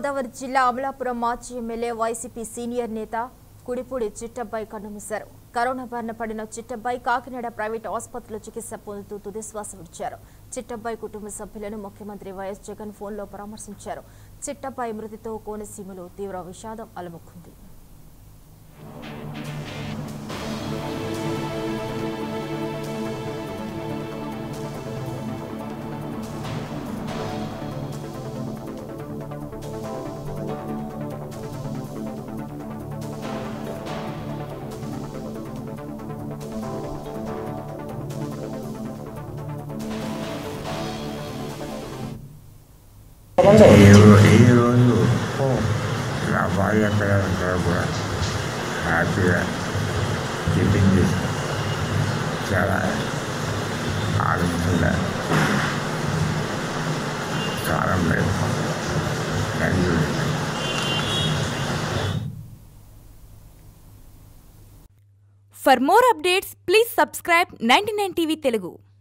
గోదావరి జిల్లా అమలాపురం మాజీ MLA YCP senior నేత కుడిపూడి చిట్టబ్బాయి కన్నుమూశారు. కరోనా బారిన పడిన చిట్టబ్బాయి కాకినాడ ప్రైవేట్ ఆసుపత్రిలో చికిత్స పొందుతూ తుదిశ్వాస విడిచారు. చిట్టబ్బాయి కుటుంబ సభ్యులను ముఖ్యమంత్రి వైఎస్ జగన్ ఫోన్లో పరామర్శించారు. చిట్టబ్బాయి మృతితో కోనసీమలో తీవ్ర విషాదం అలముకుంది. ఈ రోజు నా భార్య పిల్లలందరూ కూడా హ్యాపీగా టిఫిన్ చేసి చాలా ఆనందంగా చాలా For more updates, please subscribe 99 TV Telugu.